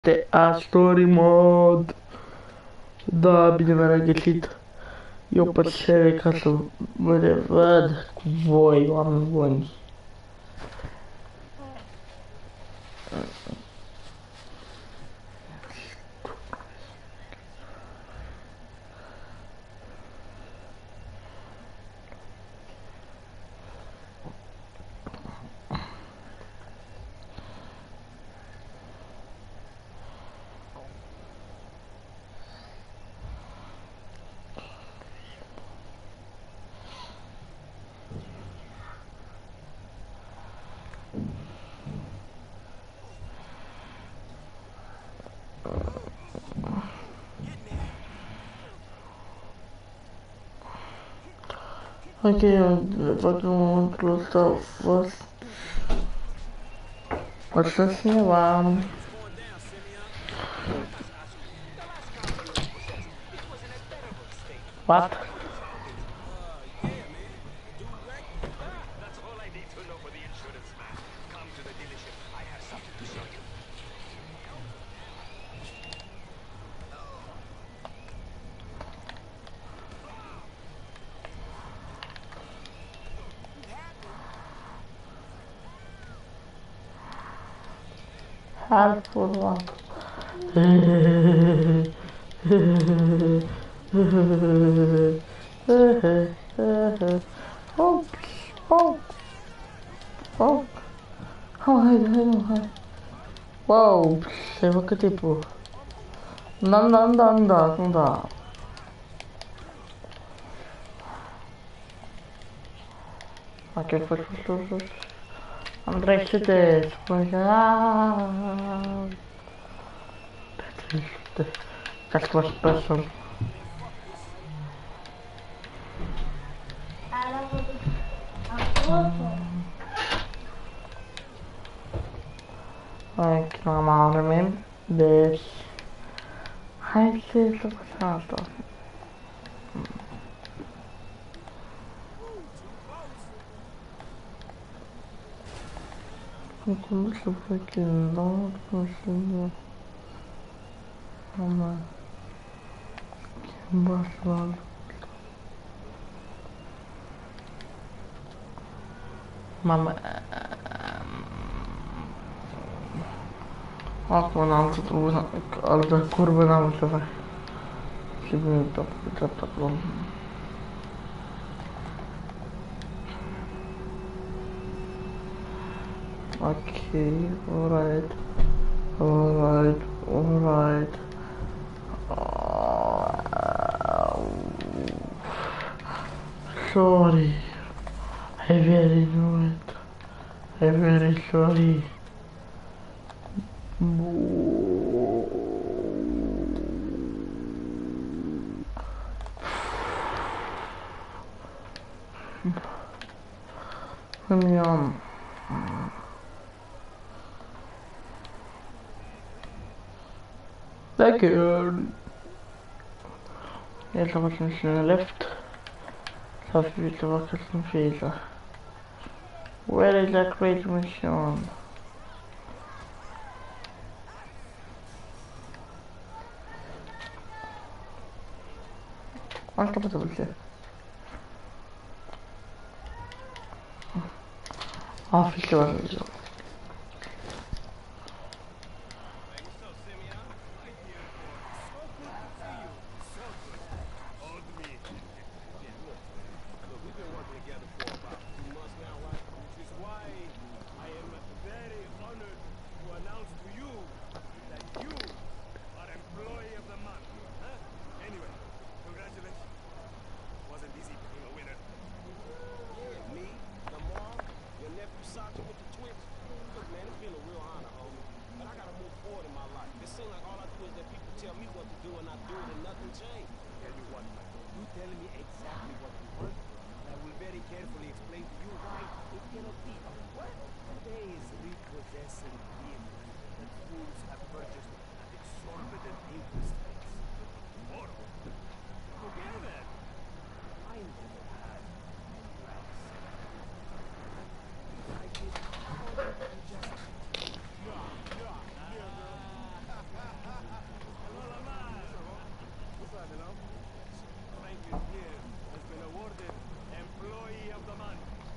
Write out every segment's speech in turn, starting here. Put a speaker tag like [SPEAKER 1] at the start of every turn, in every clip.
[SPEAKER 1] A story mode. Da, bine v-am regăsit. Eu pe serie ca să mă revăd cu voi, oameni buni. Ok, văd că în momentul ăsta a fost... cineva... What? Helpful one. Oh, oh, oh. Hai. Wow, se văd cât timpul. Da. Ok, sus. Andrei, ce te spune? That's what's special. Ok, nu am arme. Deci... Hai să facem asta. Cum să facem? Nu știu. Mama. Basal. Mama. Acum altă curbă n-am să fac. Și bine dreapta acolo. Ok, alright. Sorry. I very know it. I'm very sorry. Thank you. Jetzt aber zum schnell left. So viel zu was ist ein Fehler. Where is that great mission? Ach, da bitte. Ah, viel zu was.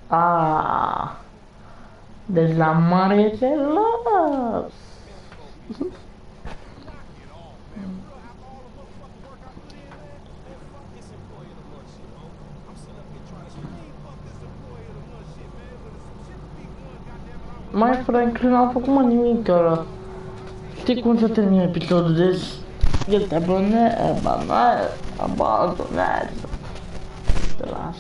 [SPEAKER 1] Ah, deci la mare e gelos. Mai Franklin n-a făcut mă nimic, ăla. Știi cum să termine episodul, deci el te abandonează. Te las.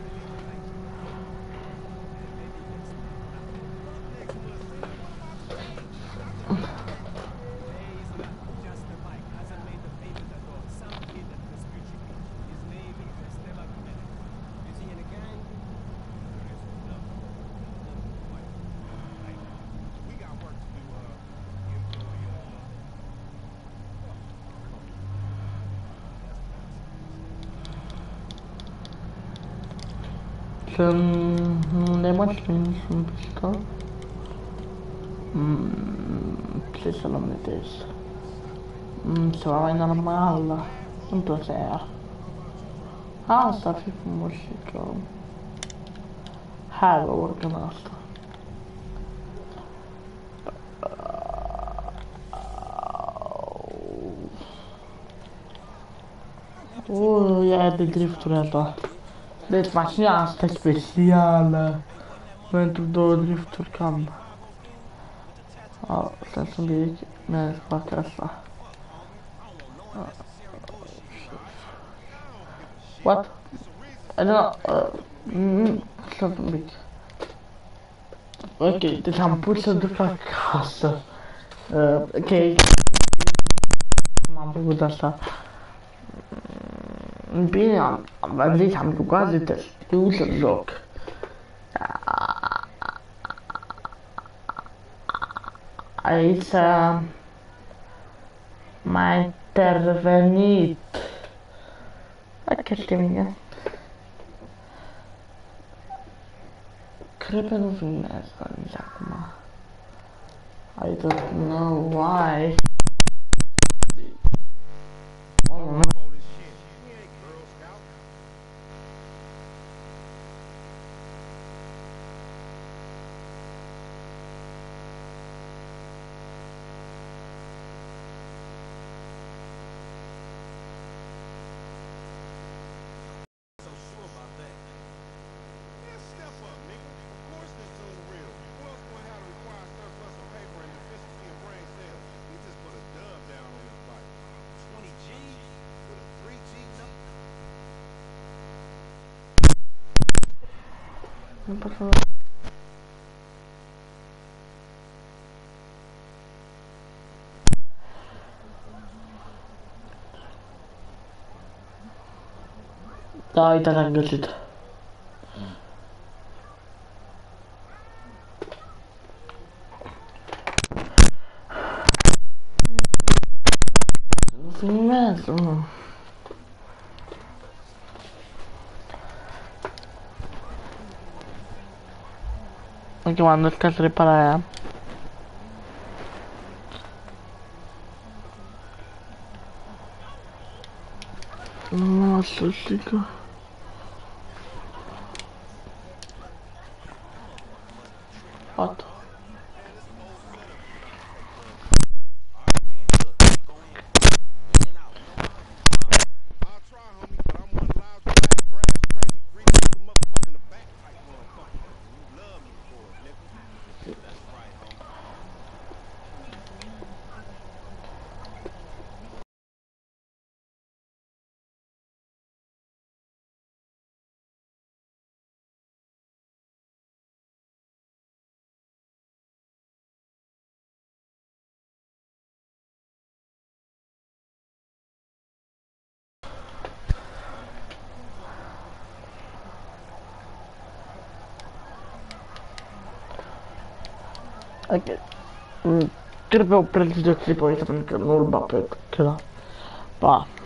[SPEAKER 1] Unde mașini sunt piscat? Ce să-l metez? Ceva mai normal. Într-o seară. Asta ar fi frumos și că... Hai vă urcăm asta. Ia de drifturi asta. Deci mașina asta e specială pentru două drifturi cam. Stai să-mi bic, merg să fac asta. What? I don't know. Să-mi bic. Ok, deci am pus să duc acasă. Ok. M-am făcut asta. Bine, am zis, am jucat de te știu să joc. Aici m-a intervenit. Hai știi mine. Cred că nu filmează nici acum. I don't know why. Nu pot să... Da, uite, l-am găsit. Nu filmează, mă. Ok, m-am dus ca să repar aia. Nu, să știi că... What? Ok. Trebuie opresc videoclipul ăsta pentru că nu-l bag pe ăla. Pa.